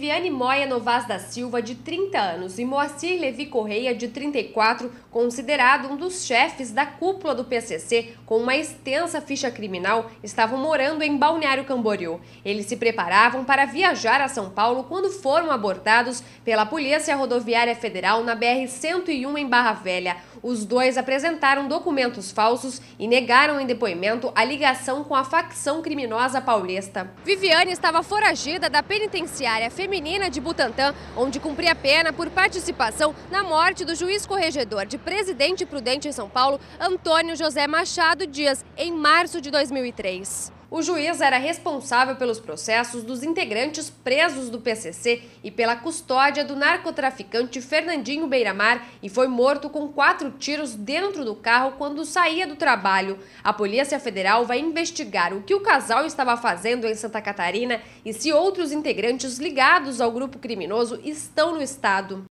Viviane Moya Novas da Silva, de 30 anos, e Moacir Levi Correia, de 34, considerado um dos chefes da cúpula do PCC com uma extensa ficha criminal, estavam morando em Balneário Camboriú. Eles se preparavam para viajar a São Paulo quando foram abordados pela Polícia Rodoviária Federal na BR-101 em Barra Velha. Os dois apresentaram documentos falsos e negaram em depoimento a ligação com a facção criminosa paulista. Viviane estava foragida da penitenciária feminina de Butantã, onde cumpria pena por participação na morte do juiz corregedor de Presidente Prudente em São Paulo, Antônio José Machado Dias, em março de 2003. O juiz era responsável pelos processos dos integrantes presos do PCC e pela custódia do narcotraficante Fernandinho Beiramar e foi morto com 4 tiros dentro do carro quando saía do trabalho. A Polícia Federal vai investigar o que o casal estava fazendo em Santa Catarina e se outros integrantes ligados ao grupo criminoso estão no estado.